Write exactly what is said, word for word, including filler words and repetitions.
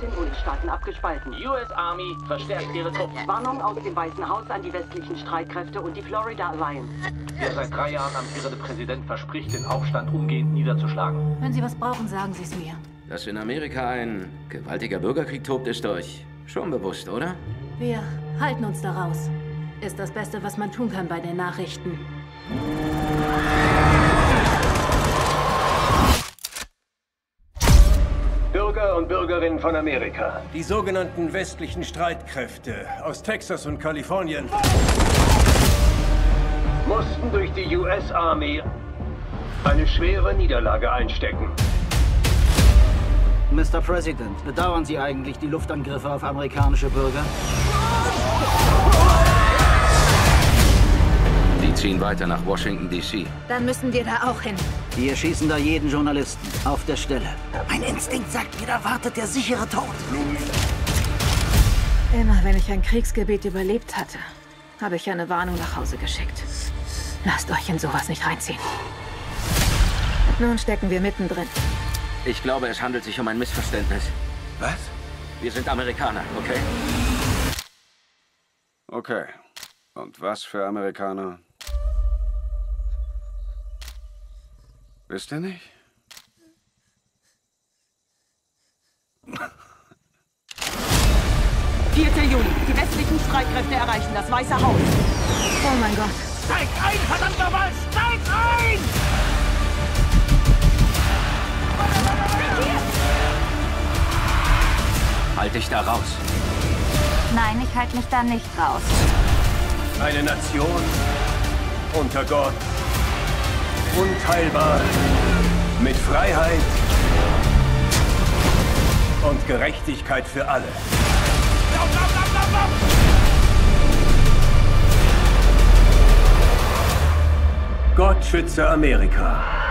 den Bundesstaaten abgespalten. U S Army verstärkt ihre Truppen. Warnung aus dem Weißen Haus an die westlichen Streitkräfte und die Florida Alliance. Der seit drei Jahren amtierende Präsident verspricht, den Aufstand umgehend niederzuschlagen. Wenn Sie was brauchen, sagen Sie es mir. Dass in Amerika ein gewaltiger Bürgerkrieg tobt, ist euch schon bewusst, oder? Wir halten uns da raus. Ist das Beste, was man tun kann bei den Nachrichten. Bürger und Bürgerinnen von Amerika. Die sogenannten westlichen Streitkräfte aus Texas und Kalifornien Mussten durch die U S Army eine schwere Niederlage einstecken. Mister President, bedauern Sie eigentlich die Luftangriffe auf amerikanische Bürger? Die ziehen weiter nach Washington, D C Dann müssen wir da auch hin. Die erschießen da jeden Journalisten, auf der Stelle. Mein Instinkt sagt mir, da wartet der sichere Tod. Immer wenn ich ein Kriegsgebiet überlebt hatte, habe ich eine Warnung nach Hause geschickt. Lasst euch in sowas nicht reinziehen. Nun stecken wir mittendrin. Ich glaube, es handelt sich um ein Missverständnis. Was? Wir sind Amerikaner, okay? Okay. Und was für Amerikaner? Wisst ihr nicht? vierter Juli. Die westlichen Streitkräfte erreichen das Weiße Haus. Oh mein Gott. Steig ein, verdammt nochmal! Steig ein! Halt dich da raus. Nein, ich halte mich da nicht raus. Eine Nation unter Gott. Unteilbar. Mit Freiheit und Gerechtigkeit für alle. Lauf, lauf, lauf, lauf, lauf! Gott schütze Amerika.